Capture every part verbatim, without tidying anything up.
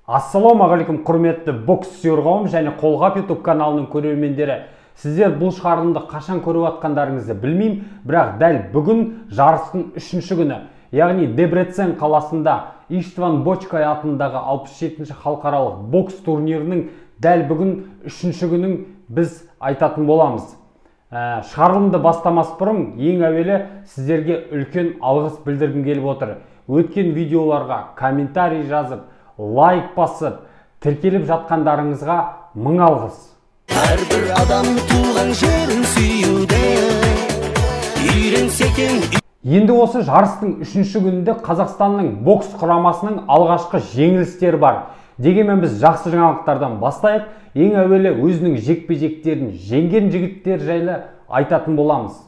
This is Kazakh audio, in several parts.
Ассалаумағалейкум құрметті бокс сүйер қауым және қолғап YouTube каналының көрермендері. Сіздер бұл шығарылымды қашан көріп атқандарыңызды білмеймін, бірақ дәл бүгін жарыстың үшінші күні, яғни Дебрецен қаласында Иштван Бочкай атындағы алпыс жетінші халықаралық бокс турнирінің дәл бүгін үшінші күнін біз айтатын боламыз. Ә, шығарылымды бастамас бұрын ең әуелі сіздерге үлкен алғыс білдіргім келіп отыр. Өткен видеоларға комментарий жазып, лайк басып, тіркеліп жатқандарыңызға мың алғыс. Әрбір адам туған жерін сүюде, үйренсекен. Енді осы жарыстың үшінші күнінде Қазақстанның бокс құрамасының алғашқы жеңілістері бар. Дегенмен біз жақсы жаңалықтардан бастайық. Ең әуелі өзінің жекпе-жектерін жеңген жігіттер жайлы айтатын боламыз.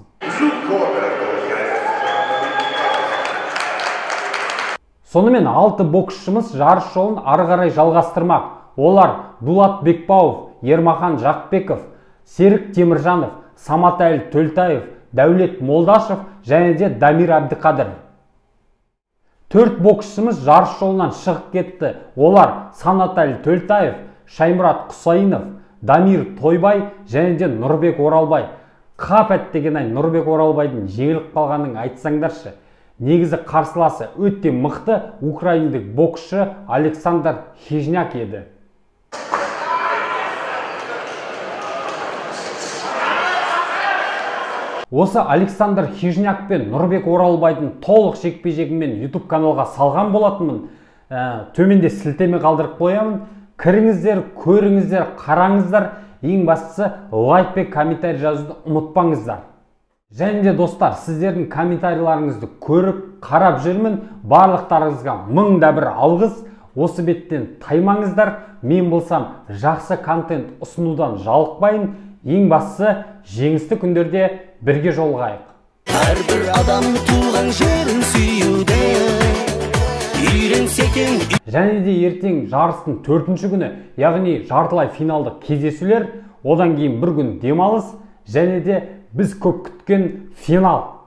Сонымен алты боксшымыз жарыс жолын ары қарай жалғастырмақ. Олар Дулат Бекбауов, Ермахан Жақпеков, Серік Теміржанов, Саматәлі Төлтаев, Дәулет Молдашев және де Дамир Әбдіқадыр. Төрт боксшымыз жарыс жолынан шығып кетті. Олар Санатәлі Төлтаев, Шаймұрат Құсайынов, Дамир Тойбай және де Нұрбек Оралбай. Қап әттеген ай Нұрбек Оралбайдың жеңіліп қалғанын айтсаңдаршы. Негізі қарсыласы өте мықты украиндік боксшы Александр Хижняк еді. Осы Александр Хижняк пен Нұрбек Оралбайдың толық жекпе-жегімен YouTube каналға салған болатынмын. Ә, төменде сілтеме қалдырып қоямын. Кіріңіздер, көріңіздер, қараңыздар. Ең бастысы лайк пен комментарий жазуды ұмытпаңыздар. Және де достар, сіздердің комментарийларыңызды көріп, қарап жүрмін. Барлықтарыңызға мың да бір алғыс. Осы беттен таймаңыздар. Мен болсам жақсы контент ұсынудан жалықпайын. Ең бастысы жеңісті күндерде бірге жолығайық. Әрбір адам туған жерін сүюде, үйренсекен. Және де ертең жарыстың төртінші күні, яғни жартылай финалдық кездесулер, одан кейін бір күн демалыс, және де біз көп күткен финал.